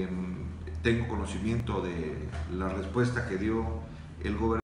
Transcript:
tengo conocimiento de la respuesta que dio el gobernador.